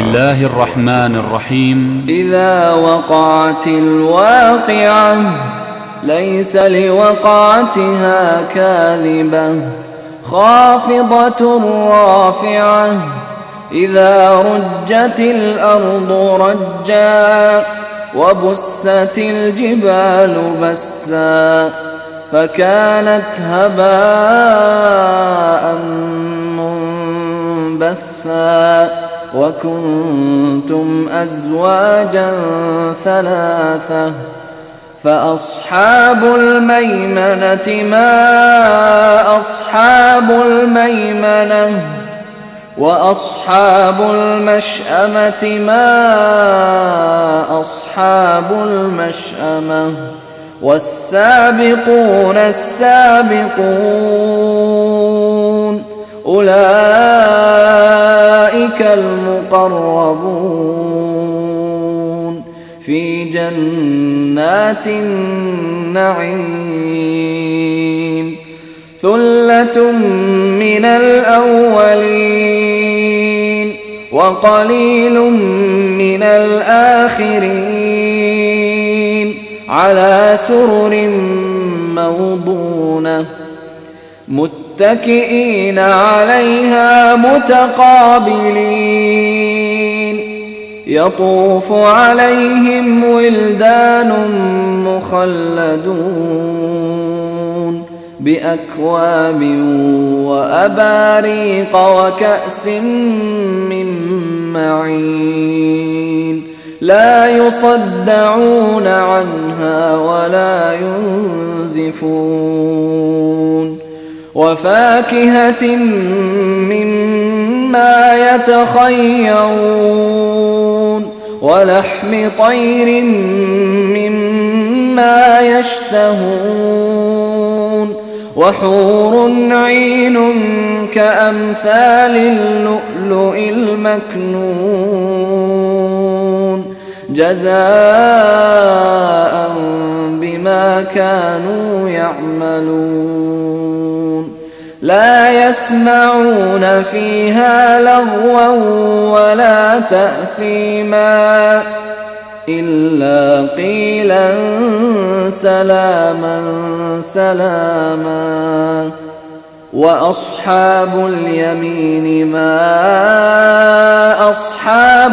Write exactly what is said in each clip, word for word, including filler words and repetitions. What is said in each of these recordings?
الله الرحمن الرحيم. إذا وقعت الواقعة ليس لوقعتها كاذبة خافضة رافعة إذا رجت الأرض رجا وبست الجبال بسا فكانت هباء منبثا وكنتم أزواجا ثلاثة فأصحاب الميمنة ما أصحاب الميمنة وأصحاب المشأمة ما أصحاب المشأمة والسابقون السابقون أولئك المقربون في جنات النعيم ثلة من الأولين وقليل من الآخرين على سرر موضونة متكئين عليها متقابلين يطوف عليهم ولدان مخلدون بأكواب وأباريق وكأس من معين لا يصدعون عنها ولا ينزفون وفاكهة مما يتخيرون ولحم طير مما يشتهون وحور عين كأمثال اللؤلؤ المكنون جزاء بما كانوا يعملون لا يسمعون فيها لغوا ولا تأثيما إلا قيلا سلاما سلاما وأصحاب اليمين ما أصحاب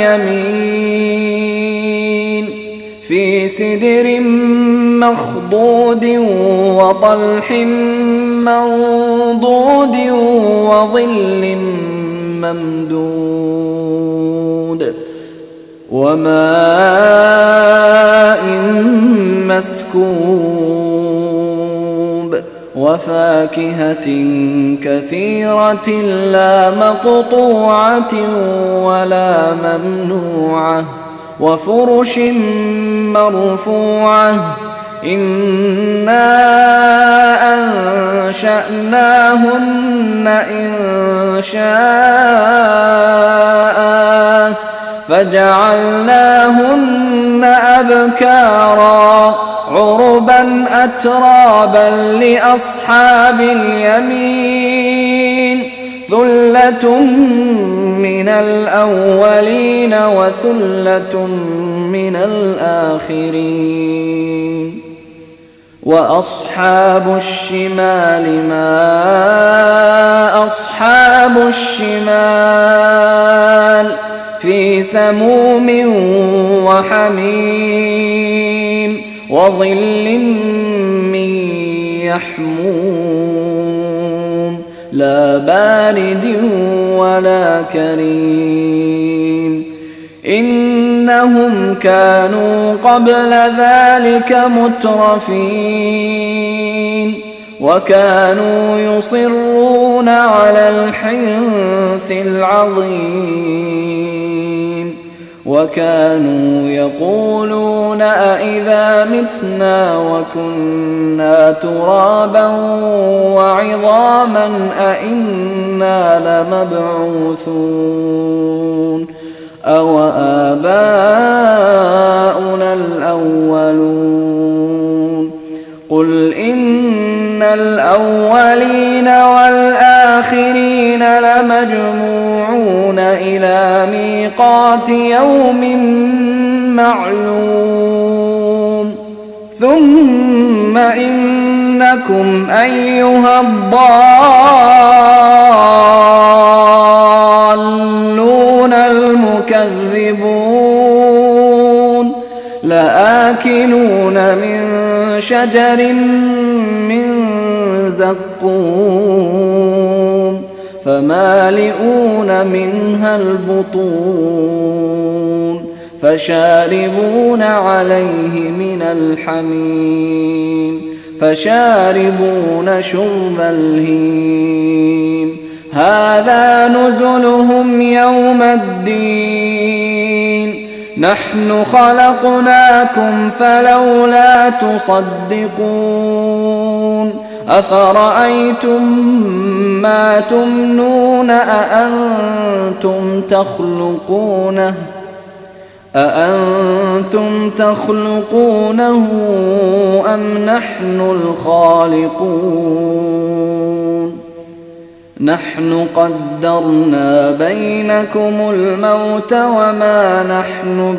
اليمين في سدر مخضود وطلح منضود وظل ممدود وماء مسكوب وفاكهة كثيرة لا مقطوعة ولا ممنوعة وفرش مرفوعة إنا أنشأناهن إنشاء فجعلناهن أبكارا عربا أترابا لأصحاب اليمين ثلة من الأولين وثلة من الآخرين وأصحاب الشمال ما أصحاب الشمال في سموم وحميم وظل من يحموم لا بارد ولا كريم إنهم كانوا قبل ذلك مترفين وكانوا يصرون على الحنث العظيم وكانوا يقولون أئذا متنا وكنا ترابا وعظاما أئنا لمبعوثون أو آباؤنا الأولون قل إن الأولين والآخرين الآخرين لمجموعون إلى ميقات يوم معلوم ثم إنكم أيها الضالون المكذبون لآكلون من شجر من زقوم فمالئون منها البطون فشاربون عليه من الحميم فشاربون شرب الهيم هذا نزلهم يوم الدين نحن خلقناكم فلولا تصدقون أفرأيتم ما تمنون أأنتم تخلقونه أأنتم تخلقونه أم نحن الخالقون نحن قدرنا بينكم الموت وما نحن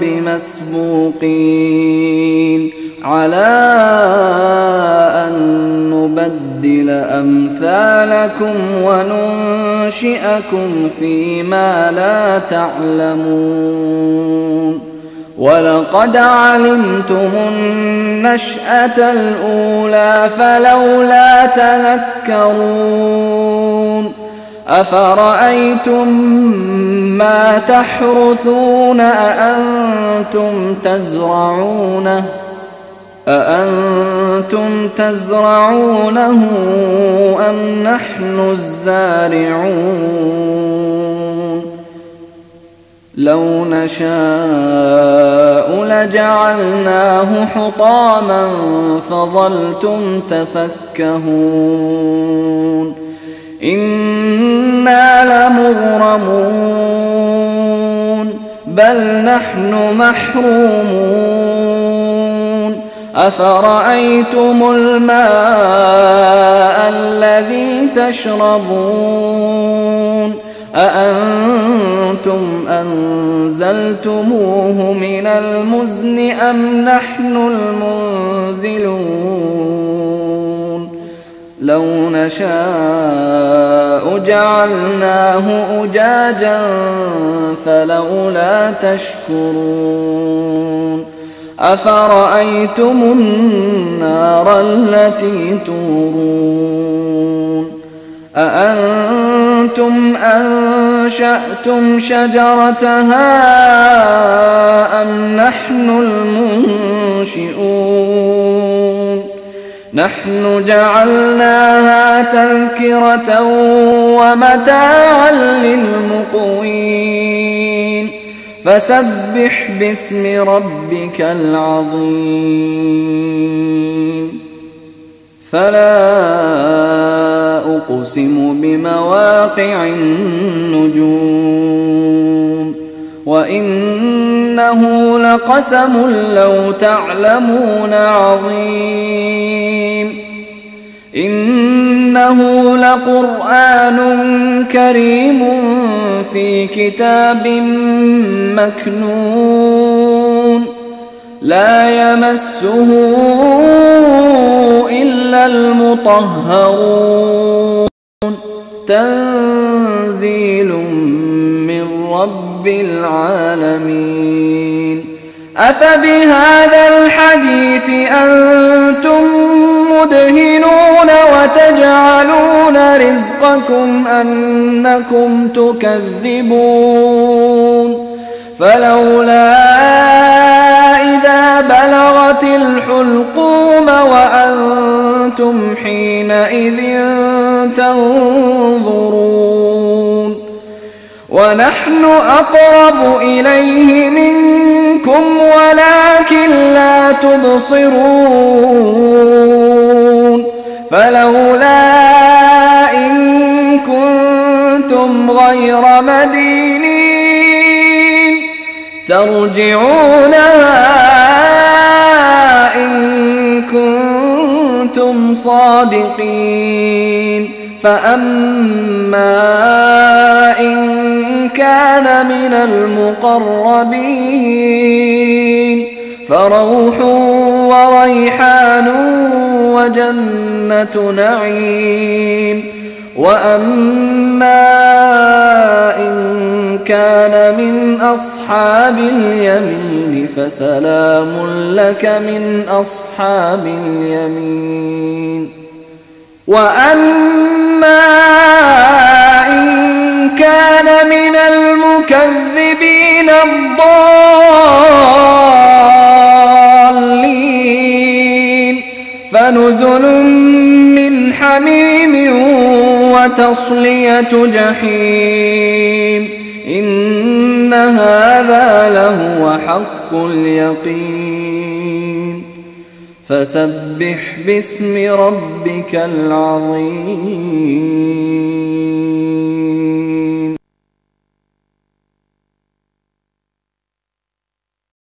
بمسبوقين على أن نبدل أمثالكم وننشئكم فيما لا تعلمون ولقد علمتم النشأة الأولى فلولا تذكرون أفرأيتم ما تحرثون أأنتم تزرعونه أأنتم تزرعونه أم نحن الزارعون لو نشاء لجعلناه حطاما فظلتم تفكهون إنا لمغرمون بل نحن محرومون أفرأيتم الماء الذي تشربون أأنتم أنزلتموه من المزن أم نحن المنزلون لو نشاء جعلناه أجاجا فلولا تشكرون أفرأيتم النار التي تورون أأنتم أنشأتم شجرتها أم نحن المنشئون نحن جعلناها تذكرة ومتاعا للمقوين فسبح باسم ربك العظيم فلا أقسم بمواقع النجوم وإنه لقسم لو تعلمون عظيم إنه لقرآن كريم في كتاب مكنون لا يمسه إلا المطهرون تنزيل من رب العالمين أفبهذا الحديث أنتم مدهنون وتجعلون رزقكم أنكم تكذبون فلولا إذا بلغت الحلقوم وأنتم حينئذ تنظرون ونحن أقرب إليه منكم ولكن لا تبصرون فلولا إن كنتم غير مدينين ترجعونها إن كنتم صادقين فأما إن كان من المقربين فروح وريحان وجنة نعيم. وأما إن كان من أصحاب اليمين فسلام لك من أصحاب اليمين. وأما إن كان من المكذبين الضالين فنزل من حميم وتصلية جحيم. إن هذا لهو حق اليقين. فسبح باسم ربك العظيم.